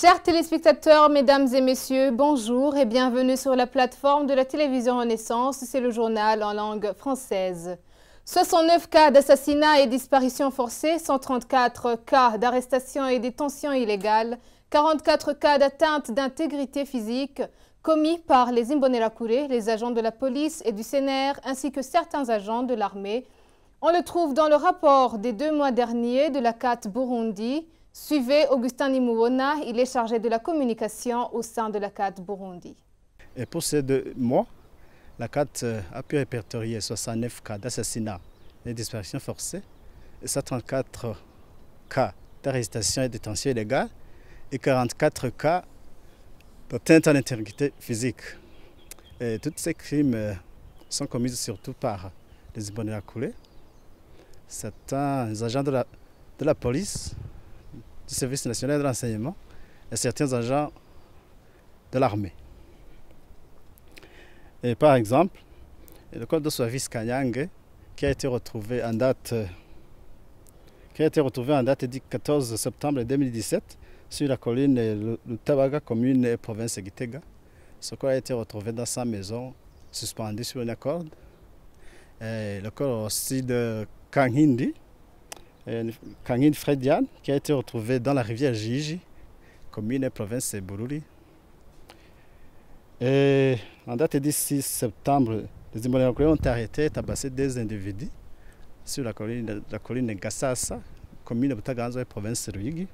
Chers téléspectateurs, mesdames et messieurs, bonjour et bienvenue sur la plateforme de la télévision Renaissance. C'est le journal en langue française. 69 cas d'assassinat et disparition forcée, 134 cas d'arrestation et détention illégale, 44 cas d'atteinte d'intégrité physique commis par les Imbonerakure, les agents de la police et du CNR ainsi que certains agents de l'armée. On le trouve dans le rapport des 2 mois derniers de la CAT Burundi. Suivez Augustin Nimuona, il est chargé de la communication au sein de la CAT Burundi. Et pour ces 2 mois, la CAT a pu répertorier 69 cas d'assassinat et disparition forcée, 134 cas d'arrestation et détention illégale et 44 cas d'atteinte à l'intégrité physique. Et tous ces crimes sont commis surtout par les Imbonerakure, certains agents de la police, du service national de renseignement et certains agents de l'armée. Et par exemple, le corps de Soavis Kanyange qui a été retrouvé en date du 14 septembre 2017 sur la colline Lutabaga, commune et province de Gitega. Ce corps a été retrouvé dans sa maison, suspendu sur une corde. Et le corps aussi de Kanhindi, Kangin Fredian, qui a été retrouvé dans la rivière Jiji, commune et province de Bururi. Et en date du 6 septembre, les Imbonerakure ont arrêté et tabassé 2 individus sur la colline Gassasa, commune de Butaganzo et province de Ruyigi.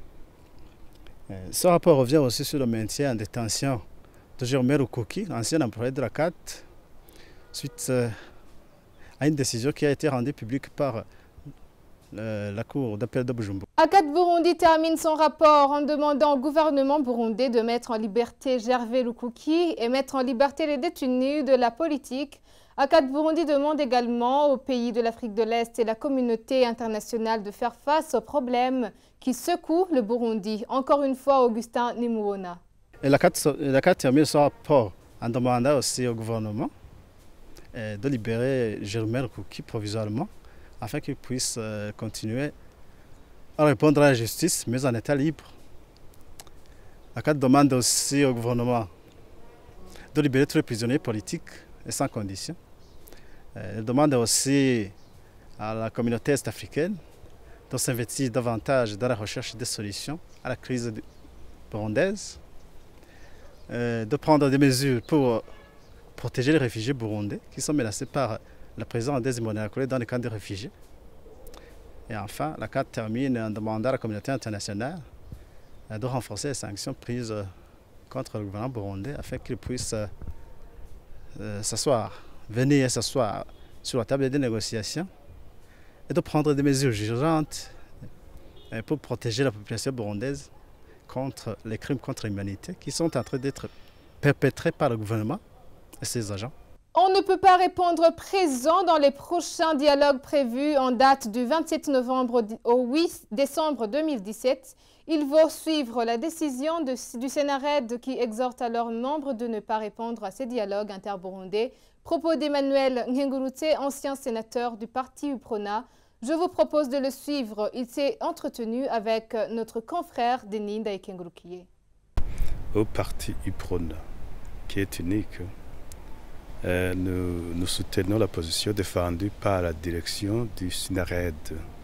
Ce rapport revient aussi sur le maintien en détention de Jérôme Rukuki, ancien employé de la CAT, suite à une décision qui a été rendue publique par la cour d'appel de Bujumbura. ACAT Burundi termine son rapport en demandant au gouvernement burundais de mettre en liberté Gervais Rukuki et mettre en liberté les détenus de la politique. ACAT Burundi demande également aux pays de l'Afrique de l'Est et la communauté internationale de faire face aux problèmes qui secouent le Burundi. Encore une fois, Augustin Nimuona. La CAT termine son rapport en demandant aussi au gouvernement de libérer Gervais Rukuki provisoirement, afin qu'il puisse continuer à répondre à la justice, mais en état libre. La CAT demande aussi au gouvernement de libérer tous les prisonniers politiques et sans condition. Elle demande aussi à la communauté est-africaine de s'investir davantage dans la recherche des solutions à la crise burundaise, de prendre des mesures pour protéger les réfugiés burundais qui sont menacés par la présence des Imbonerakure dans les camps de réfugiés. Et enfin, la CAT termine en demandant à la communauté internationale de renforcer les sanctions prises contre le gouvernement burundais afin qu'il puisse venir s'asseoir sur la table des négociations et de prendre des mesures urgentes pour protéger la population burundaise contre les crimes contre l'humanité qui sont en train d'être perpétrés par le gouvernement et ses agents. On ne peut pas répondre présent dans les prochains dialogues prévus en date du 27 novembre au 8 décembre 2017. Il va suivre la décision du Sénared qui exhorte à leurs membres de ne pas répondre à ces dialogues interburundais. Propos d'Emmanuel Ngengurutse, ancien sénateur du parti UPRONA. Je vous propose de le suivre. Il s'est entretenu avec notre confrère Denis Ndaïkengurukiye. Au parti UPRONA, qui est unique, nous soutenons la position défendue par la direction du Sénared,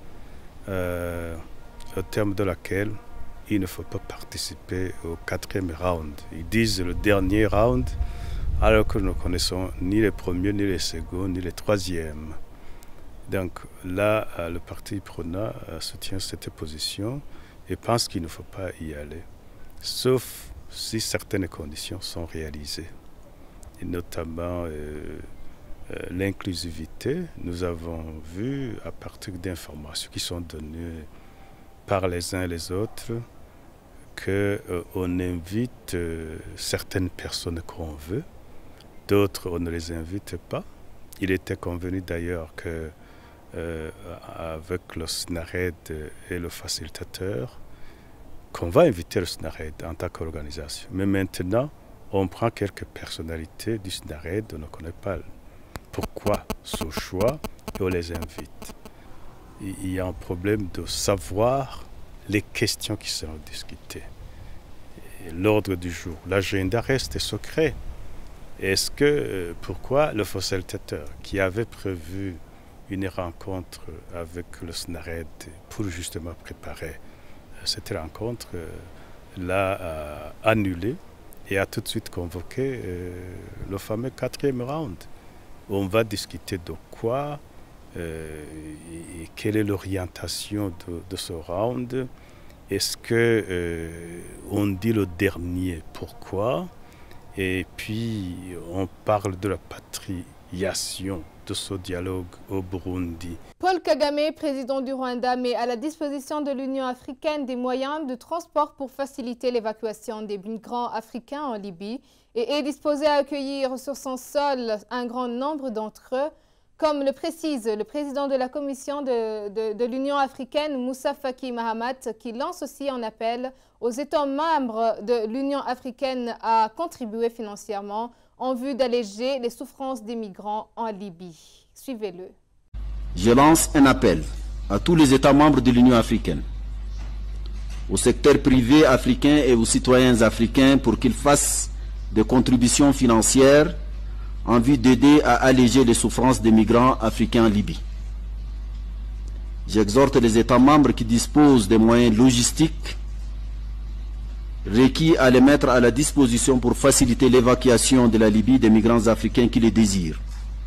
au terme de laquelle il ne faut pas participer au 4e round. Ils disent le dernier round, alors que nous ne connaissons ni les premiers, ni les seconds, ni les 3e. Donc là, le parti UPRONA soutient cette position et pense qu'il ne faut pas y aller, sauf si certaines conditions sont réalisées. Et notamment l'inclusivité. Nous avons vu à partir d'informations qui sont données par les uns et les autres qu'on invite certaines personnes qu'on veut, d'autres on ne les invite pas. Il était convenu d'ailleurs que avec le Sénared et le facilitateur qu'on va inviter le Sénared en tant qu'organisation. Mais maintenant, on prend quelques personnalités du Sénared, on ne connaît pas pourquoi ce choix et on les invite. Il y a un problème de savoir les questions qui seront discutées. l'ordre du jour. L'agenda reste secret. Est-ce que, pourquoi le facilitateur qui avait prévu une rencontre avec le SNARED pour justement préparer cette rencontre l'a annulé et a tout de suite convoqué le fameux 4e round. On va discuter de quoi et quelle est l'orientation de ce round. Est-ce qu'on dit le dernier pourquoi? Et puis on parle de la patriation de ce dialogue au Burundi. Paul Kagame, président du Rwanda, met à la disposition de l'Union africaine des moyens de transport pour faciliter l'évacuation des migrants africains en Libye et est disposé à accueillir sur son sol un grand nombre d'entre eux, comme le précise le président de la Commission de l'Union africaine, Moussa Faki Mahamat, qui lance aussi un appel aux États membres de l'Union africaine à contribuer financièrement en vue d'alléger les souffrances des migrants en Libye. Suivez-le. Je lance un appel à tous les États membres de l'Union africaine, au secteur privé africain et aux citoyens africains pour qu'ils fassent des contributions financières en vue d'aider à alléger les souffrances des migrants africains en Libye. J'exhorte les États membres qui disposent des moyens logistiques requis à les mettre à la disposition pour faciliter l'évacuation de la Libye des migrants africains qui le désirent.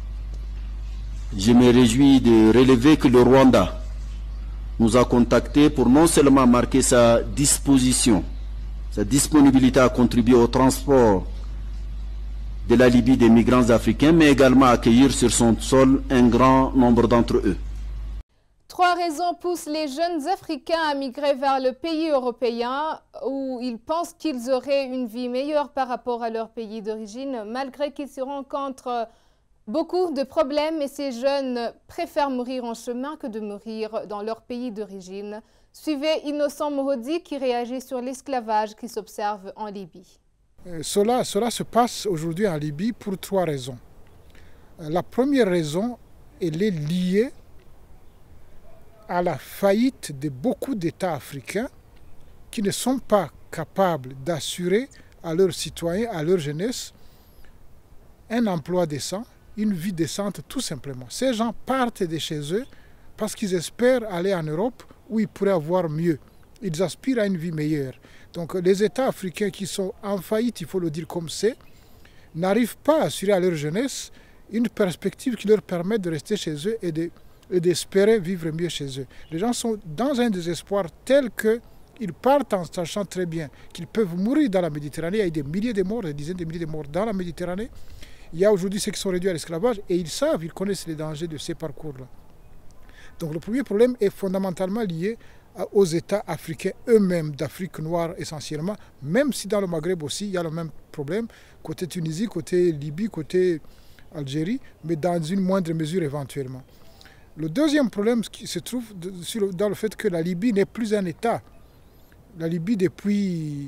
Je me réjouis de relever que le Rwanda nous a contactés pour non seulement marquer sa disposition, sa disponibilité à contribuer au transport de la Libye des migrants africains, mais également accueillir sur son sol un grand nombre d'entre eux. 3 raisons poussent les jeunes Africains à migrer vers le pays européen où ils pensent qu'ils auraient une vie meilleure par rapport à leur pays d'origine, malgré qu'ils se rencontrent beaucoup de problèmes et ces jeunes préfèrent mourir en chemin que de mourir dans leur pays d'origine. Suivez Innocent Mohodi qui réagit sur l'esclavage qui s'observe en Libye. Cela se passe aujourd'hui en Libye pour 3 raisons. La première raison, elle est liée à la faillite de beaucoup d'États africains qui ne sont pas capables d'assurer à leurs citoyens, à leur jeunesse, un emploi décent, une vie décente tout simplement. Ces gens partent de chez eux parce qu'ils espèrent aller en Europe où ils pourraient avoir mieux. Ils aspirent à une vie meilleure. Donc les États africains qui sont en faillite, il faut le dire comme c'est, n'arrivent pas à assurer à leur jeunesse une perspective qui leur permette de rester chez eux et d'espérer vivre mieux chez eux. Les gens sont dans un désespoir tel qu'ils partent en sachant très bien qu'ils peuvent mourir dans la Méditerranée. Il y a des milliers de morts, des dizaines de milliers de morts dans la Méditerranée. Il y a aujourd'hui ceux qui sont réduits à l'esclavage et ils savent, ils connaissent les dangers de ces parcours-là. Donc le premier problème est fondamentalement lié aux États africains eux-mêmes, d'Afrique noire essentiellement, même si dans le Maghreb aussi il y a le même problème, côté Tunisie, côté Libye, côté Algérie, mais dans une moindre mesure éventuellement. Le deuxième problème qui se trouve dans le fait que la Libye n'est plus un État. La Libye, depuis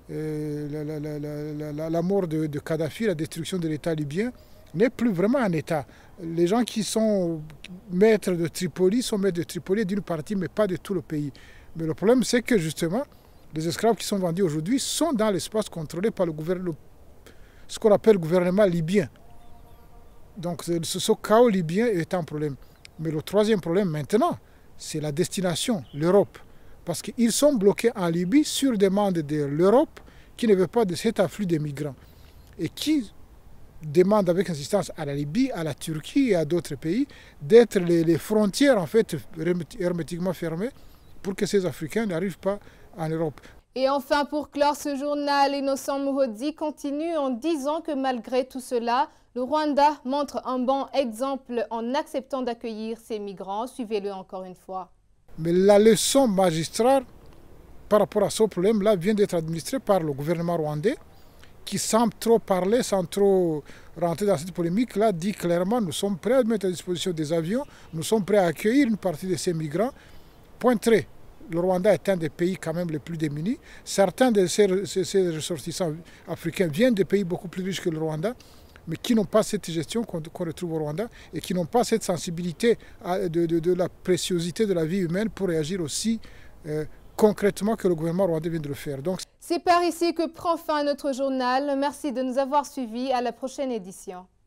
la mort de Kadhafi, la destruction de l'État libyen, n'est plus vraiment un État. Les gens qui sont maîtres de Tripoli sont maîtres de Tripoli d'une partie, mais pas de tout le pays. Mais le problème, c'est que justement, les esclaves qui sont vendus aujourd'hui sont dans l'espace contrôlé par ce qu'on appelle le gouvernement libyen. Donc ce chaos libyen est un problème. Mais le troisième problème maintenant, c'est la destination, l'Europe. Parce qu'ils sont bloqués en Libye sur demande de l'Europe qui ne veut pas de cet afflux de migrants. Et qui demande avec insistance à la Libye, à la Turquie et à d'autres pays d'être les frontières en fait hermétiquement fermées pour que ces Africains n'arrivent pas en Europe. Et enfin, pour clore ce journal, Innocent Mohodi continue en disant que malgré tout cela, le Rwanda montre un bon exemple en acceptant d'accueillir ces migrants. Suivez-le encore une fois. Mais la leçon magistrale par rapport à ce problème-là vient d'être administrée par le gouvernement rwandais qui, sans trop parler, sans trop rentrer dans cette polémique-là, dit clairement nous sommes prêts à mettre à disposition des avions, nous sommes prêts à accueillir une partie de ces migrants. Point très. Le Rwanda est un des pays quand même les plus démunis. Certains de ces ressortissants africains viennent de pays beaucoup plus riches que le Rwanda, mais qui n'ont pas cette gestion qu'on retrouve au Rwanda et qui n'ont pas cette sensibilité de la préciosité de la vie humaine pour réagir aussi concrètement que le gouvernement rwandais vient de le faire. Donc, c'est par ici que prend fin notre journal. Merci de nous avoir suivis. À la prochaine édition.